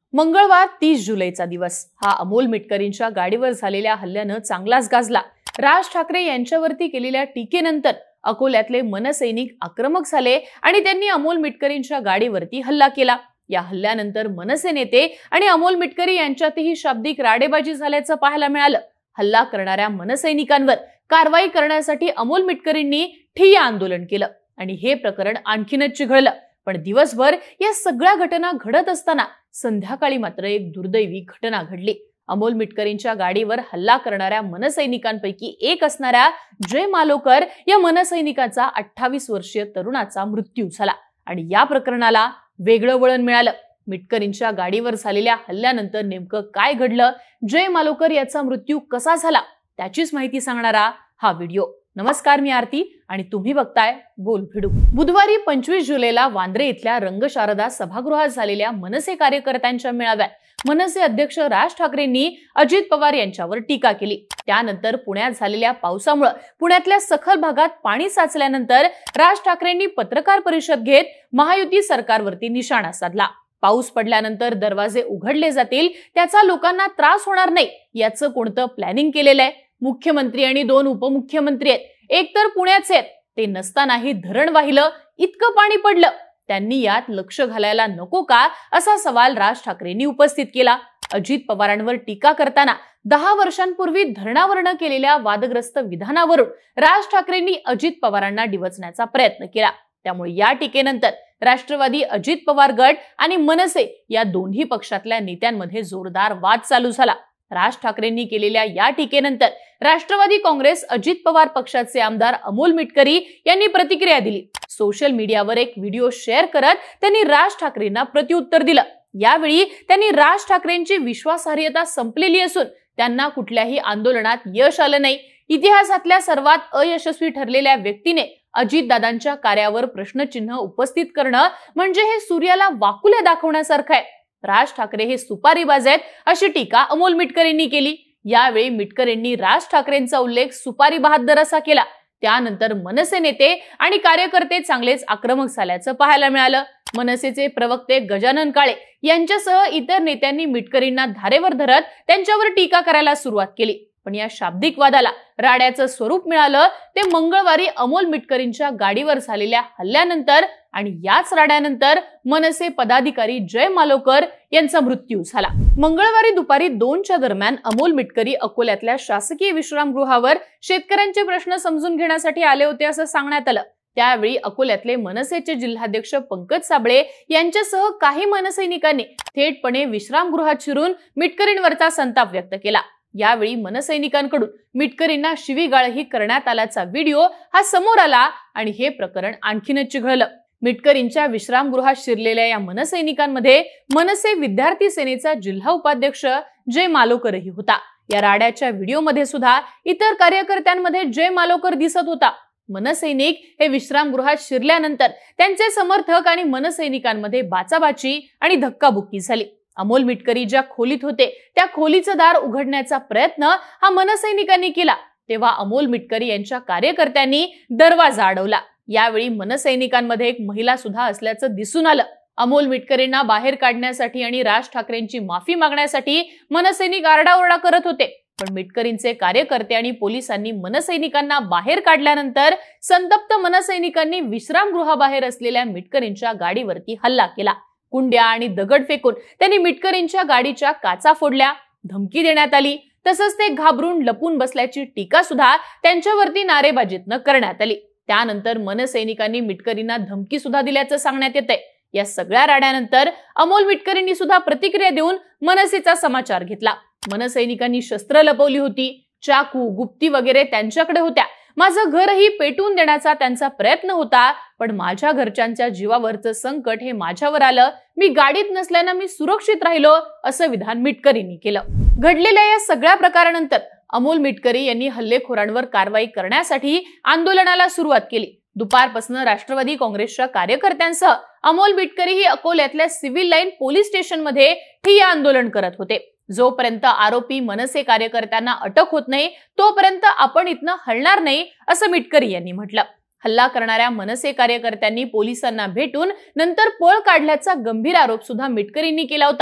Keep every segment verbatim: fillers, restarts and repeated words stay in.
मंगळवार तीस जुलैचा दिवस हा अमोल मिटकरींच्या गाडीवर झालेल्या हल्ल्यानं चांगलाच गाजला। राज ठाकरे यांच्यावरती केलेल्या टीकेनंतर अकोल्यातले मनसैनिक आक्रमक झाले आणि त्यांनी अमोल मिटकरींच्या गाडीवरती हल्ला केला। या हल्ल्यानंतर मनसे नेते आणि अमोल मिटकरी यांच्यातही शाब्दिक राडेबाजी झाल्याचं पाहायला मिळालं। हल्ला करणाऱ्या मनसैनिकांवर कारवाई करण्यासाठी अमोल मिटकरींनी ठिय्या आंदोलन केलं आणि हे प्रकरण आणखीनच चिघळलं। पण दिवसभर या सगळ्या घटना घडत असताना संध्याकाळी मात्र एक दुर्दैवी घटना घडली। अमोल मिटकरींच्या गाडीवर हल्ला करणाऱ्या मनसैनिकांपैकी एक असणाऱ्या जय मालोकर या मनसैनिकाचा अठ्ठावीस वर्षीय तरुणाचा मृत्यू झाला आणि या प्रकरणाला वेगळं वळण मिळालं। मिटकरींच्या गाडीवर झालेल्या हल्ल्यानंतर नेमकं काय घडलं, जय मालोकर याचा मृत्यू कसा झाला, त्याचीच माहिती सांगणारा हा व्हिडिओ। नमस्कार, मी आरती आणि तुम्ही बघताय बोल भिडू। बुधवारी पंचवीस जुलैला वांद्रे इथल्या रंगशारदा सभागृहात झालेल्या मनसे कार्यकर्त्यांच्या मेळाव्यात मनसे अध्यक्ष राज ठाकरेंनी अजित पवार यांच्यावर टीका केली। त्यानंतर पुण्यात झालेल्या पावसामुळे पुण्यातल्या सखल भागात पाणी साचल्यानंतर राज ठाकरेंनी पत्रकार परिषद घेत महायुती सरकारवरती निशाणा साधला। पाऊस पडल्यानंतर दरवाजे उघडले जातील, त्याचा लोकांना त्रास होणार नाही याचं कोणतं प्लॅनिंग केलेलं आहे? मुख्यमंत्री आणि दोन उपमुख्यमंत्री आहेत, एक तर पुण्याचे आहेत, ते नसतानाही धरण वाहिलं, इतकं पाणी पडलं, त्यांनी यात लक्ष घालायला नको का, असा सवाल राज ठाकरेंनी उपस्थित केला। अजित पवारांवर टीका करताना दहा वर्षांपूर्वी धरणावरनं केलेल्या वादग्रस्त विधानावरून राज ठाकरेंनी अजित पवारांना डिवचण्याचा प्रयत्न केला। त्यामुळे या टीकेनंतर राष्ट्रवादी अजित पवार गट आणि मनसे या दोन्ही पक्षातल्या नेत्यांमध्ये जोरदार वाद चालू झाला। राज ठाकरेंनी केलेल्या या टीकेनंतर राष्ट्रवादी काँग्रेस अजित पवार पक्षाचे आमदार अमोल मिटकरी यांनी प्रतिक्रिया दिली। सोशल मीडियावर एक व्हिडिओ शेअर करत त्यांनी राज ठाकरेंना प्रत्युत्तर दिलं। यावेळी त्यांनी राज ठाकरेंची विश्वासार्हता संपलेली असून त्यांना कुठल्याही आंदोलनात यश आलं नाही। इतिहासातल्या सर्वात अयशस्वी ठरलेल्या व्यक्तीने अजितदादांच्या कार्यावर प्रश्नचिन्ह उपस्थित करणं म्हणजे हे सूर्याला वाकुल्या दाखवण्यासारखं आहे। राज ठाकरे हे सुपारीबाज आहेत, अशी टीका अमोल मिटकरींनी केली। यावेळी मिटकरींनी राज ठाकरेंचा उल्लेख सुपारी बहाद्दर असा केला। त्यानंतर मनसे नेते आणि कार्यकर्ते चांगलेच आक्रमक झाल्याचं पाहायला मिळालं। मनसेचे प्रवक्ते गजानन काळे यांच्यासह इतर नेत्यांनी मिटकरींना धारेवर धरत त्यांच्यावर टीका करायला सुरुवात केली। पण या शाब्दिक वादाला राड्याचं स्वरूप मिळालं ते मंगळवारी अमोल मिटकरींच्या गाडीवर झालेल्या हल्ल्यानंतर आणि याच राड्यानंतर मनसे पदाधिकारी जय मालोकर यांचा मृत्यू झाला। मंगळवारी दुपारी दोनच्या दरम्यान अमोल मिटकरी अकोल्यातल्या शासकीय विश्रामगृहावर शेतकऱ्यांचे प्रश्न समजून घेण्यासाठी आले होते असं सांगण्यात आलं। त्यावेळी अकोल्यातले मनसेचे जिल्हाध्यक्ष पंकज साबळे यांच्यासह काही मनसैनिकांनी थेटपणे विश्रामगृहात शिरून मिटकरींवरचा संताप व्यक्त केला। यावेळी मनसैनिकांकडून मिटकरींना शिवीगाळही करण्यात आल्याचा व्हिडिओ हा समोर आला आणि हे प्रकरण आणखीनच चिघळलं। मिटकरींच्या विश्रामगृहात शिरलेल्या या मनसैनिकांमध्ये मनसे विद्यार्थी सेनेचा जिल्हा उपाध्यक्ष जय मालोकरही होता। या राड्याच्या व्हिडिओमध्ये सुद्धा इतर कार्यकर्त्यांमध्ये जय मालोकर दिसत होता। मनसैनिक हे विश्रामगृहात शिरल्यानंतर त्यांचे समर्थक आणि मनसैनिकांमध्ये बाचाबाची आणि धक्काबुक्की झाली। अमोल मिटकरी ज्या खोलीत होते त्या खोलीचं दार उघडण्याचा प्रयत्न हा मनसैनिकांनी केला, तेव्हा अमोल मिटकरी यांच्या कार्यकर्त्यांनी दरवाजा अडवला। यावेळी मनसैनिकांमध्ये एक महिला सुद्धा असल्याचं दिसून आलं। अमोल मिटकरींना बाहेर काढण्यासाठी आणि राज ठाकरेंची माफी मागण्यासाठी मनसैनिक आरडाओरडा करत होते, पण मिटकरींचे कार्यकर्ते आणि पोलिसांनी मनसैनिकांना बाहेर काढल्यानंतर संतप्त मनसैनिकांनी विश्रामगृहाबाहेर असलेल्या मिटकरींच्या गाडीवरती हल्ला केला। कुंड्या आणि दगड फेकून त्यांनी मिटकरींच्या गाडीच्या काचा फोडल्या, धमकी देण्यात आली, तसंच ते घाबरून लपून बसल्याची टीका सुद्धा त्यांच्यावरती नारेबाजीतनं करण्यात आली। त्यानंतर मनसैनिकांनी मिटकरींना धमकी सुद्धा दिल्याचं सांगण्यात येतंय। या सगळ्या राड्यानंतर अमोल मिटकरींनी सुद्धा प्रतिक्रिया देऊन मनसेचा समाचार घेतला। मनसैनिकांनी शस्त्र लपवली होती, चाकू, गुप्ती वगैरे त्यांच्याकडे होत्या। माझं घरही पेटवून देण्याचा त्यांचा प्रयत्न होता, पण माझ्या घरच्यांच्या जीवावरचं संकट हे माझ्यावर आलं। मी गाडीत नसल्यानं मी सुरक्षित राहिलो, असं विधान मिटकरींनी केलं। घडलेल्या या सगळ्या प्रकारानंतर अमोल मिटकरी यांनी हल्लेखोरांवर कारवाई करण्यासाठी आंदोलनाला सुरुवात केली। दुपारपासून राष्ट्रवादी काँग्रेसच्या कार्यकर्त्यांसह अमोल मिटकरी ही अकोल्यातल्या सिव्हिल लाईन पोलीस स्टेशनमध्ये ठिय्या आंदोलन करत होते। जोपर्यंत आरोपी मनसे कार्यकर्त्यांना अटक होत नाही तोपर्यंत आपण इथनं हलणार नाही, असं मिटकरी यांनी म्हटलं। हल्ला करणाऱ्या मनसे कार्यकर्त्यांनी पोलिसांना भेटून नंतर पळ काढल्याचा गंभीर आरोप सुद्धा मिटकरींनी केला होता।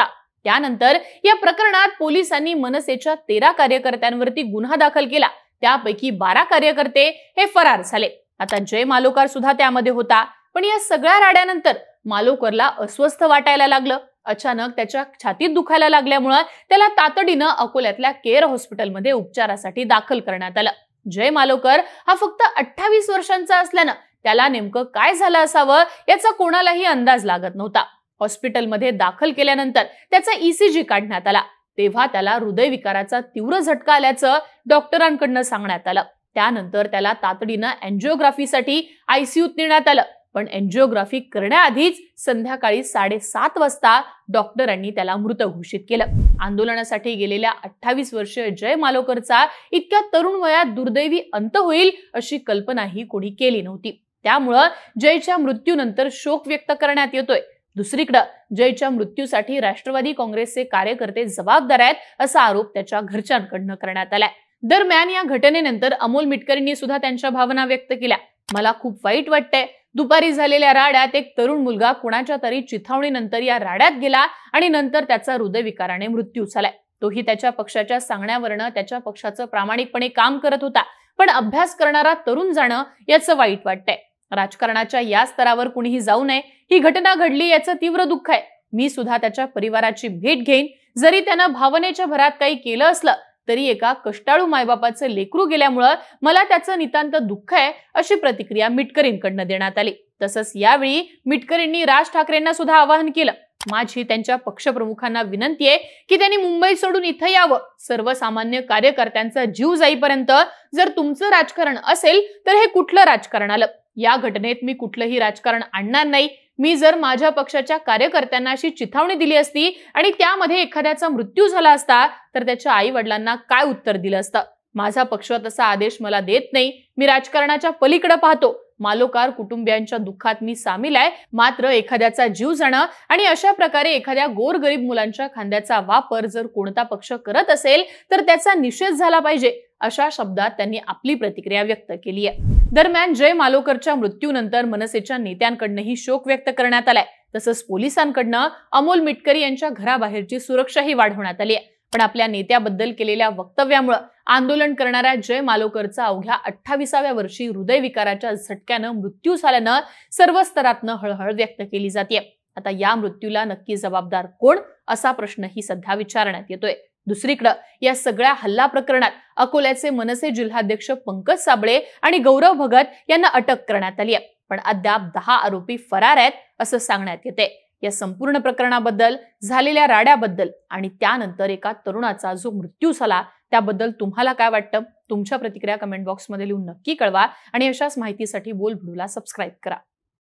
त्यानंतर या प्रकरणात पोलिसांनी मनसेच्या तेरा कार्यकर्त्यांवरती गुन्हा दाखल केला. त्यापैकी बारा कार्यकर्ते हे फरार झाले. आता जय मालोकार सुद्धा त्यामध्ये होता. पण या सगळ्या राड्यानंतर मालोकरला अस्वस्थ वाटायला लागलं. अचानक त्याच्या छातीत दुखायला लागल्यामुळे त्याला तातडीनं अकोल्यातल्या केअर हॉस्पिटलमध्ये उपचारासाठी दाखल करण्यात आलं. जय मालोकर हा फक्त अठ्ठावीस वर्षांचा असल्यानं त्याला नेमकं काय झालं असावं याचा कोणालाही अंदाज लागत नव्हता. हॉस्पिटलमध्ये दाखल केल्यानंतर त्याचा ईसीजी काढण्यात आला. तेव्हा त्याला हृदयविकाराचा तीव्र झटका आल्याचं डॉक्टरांकडनं सांगण्यात आलं. त्यानंतर त्याला तातडीनं अँजिओग्राफीसाठी आयसीयूत नेण्यात आलं. पण अँजिओग्राफी करण्याआधीच संध्याकाळी साडेसात वाजता डॉक्टरांनी त्याला मृत घोषित केलं. आंदोलनासाठी गेलेल्या अठ्ठावीस वर्षीय जय मालोकरचा इतक्या तरुण वयात दुर्दैवी अंत होईल अशी कल्पनाही कोणी केली नव्हती. त्यामुळं जयच्या मृत्यूनंतर शोक व्यक्त करण्यात येतोय. दुसरीकडे जयच्या मृत्यूसाठी राष्ट्रवादी काँग्रेसचे कार्यकर्ते जबाबदार आहेत असा आरोप त्याच्या घरच्यांकडनं करण्यात आलाय. दरम्यान या घटनेनंतर अमोल मिटकरींनी सुद्धा त्यांच्या भावना व्यक्त केल्या. मला खूप वाईट वाटतंय. दुपारी झालेल्या राड्यात एक तरुण मुलगा कुणाच्या तरी चिथावणीनंतर या राड्यात गेला आणि नंतर त्याचा हृदयविकाराने मृत्यू झालाय. तोही त्याच्या पक्षाच्या सांगण्यावरनं त्याच्या पक्षाचं प्रामाणिकपणे काम करत होता. पण अभ्यास करणारा तरुण जाणं याचं वाईट वाटतंय. राजकारणाच्या या स्तरावर कुणीही जाऊ नये. ही घटना घडली याचं तीव्र दुःख आहे. मी सुद्धा त्याच्या परिवाराची भेट घेईन. जरी त्यानं भावनेच्या भरात काही केलं असलं तरी एका कष्टाळू मायबापाचं लेकरू गेल्यामुळं मला त्याचं नितांत दुःख आहे अशी प्रतिक्रिया मिटकरींकडनं देण्यात आली. तसंच यावेळी मिटकरींनी राज ठाकरेंना सुद्धा आवाहन केलं. माझी त्यांच्या पक्षप्रमुखांना विनंती आहे की त्यांनी मुंबई सोडून इथं यावं. सर्वसामान्य कार्यकर्त्यांचा जीव जाईपर्यंत जर तुमचं राजकारण असेल तर हे कुठलं राजकारण आलं? या घटनेत मी कुठलंही राजकारण आणणार नाही. मी जर माझ्या पक्षाच्या कार्यकर्त्यांना अशी चिथावणी दिली असती आणि त्यामध्ये एखाद्याचा मृत्यू झाला असता तर त्याच्या आई वडिलांना काय उत्तर दिलं असतं? माझा पक्ष तसा आदेश मला देत नाही. मी राजकारणाच्या पलीकडे पाहतो. मालोकार कुटुंबियांच्या दुःखात मी सामील आहे. मात्र एखाद्याचा जीव जाणं आणि अशा प्रकारे एखाद्या गोरगरीब मुलांच्या खांद्याचा वापर जर कोणता पक्ष करत असेल तर त्याचा निषेध झाला पाहिजे अशा शब्दात त्यांनी आपली प्रतिक्रिया व्यक्त केली आहे. दरम्यान जय मालोकरच्या मृत्यूनंतर मनसेच्या नेत्यांकडनंही शोक व्यक्त करण्यात आलाय. तसंच पोलिसांकडनं अमोल मिटकरी यांच्या घराबाहेरची सुरक्षाही वाढवण्यात आली आहे. पण आपल्या नेत्याबद्दल केलेल्या वक्तव्यामुळे आंदोलन करणाऱ्या जय मालोकरचा अवघ्या अठ्ठावीसाव्या वर्षी हृदयविकाराच्या झटक्यानं मृत्यू झाल्यानं सर्व स्तरातनं हळहळ व्यक्त केली जाते. आता या मृत्यूला नक्की जबाबदार कोण असा प्रश्नही सध्या विचारण्यात येतोय. दुसरीकडे या सगळ्या हल्ला प्रकरणात अकोल्याचे मनसे जिल्हाध्यक्ष पंकज साबळे आणि गौरव भगत यांना अटक करण्यात आली आहे. पण अद्याप दहा आरोपी फरार आहेत असं सांगण्यात येते. या संपूर्ण प्रकरणाबद्दल, झालेल्या राड्याबद्दल आणि त्यानंतर एका तरुणाचा जो मृत्यू झाला त्याबद्दल तुम्हाला काय वाटतं? तुमच्या प्रतिक्रिया कमेंट बॉक्समध्ये लिहून नक्की कळवा आणि अशाच माहितीसाठी बोलबिडूला सबस्क्राईब करा.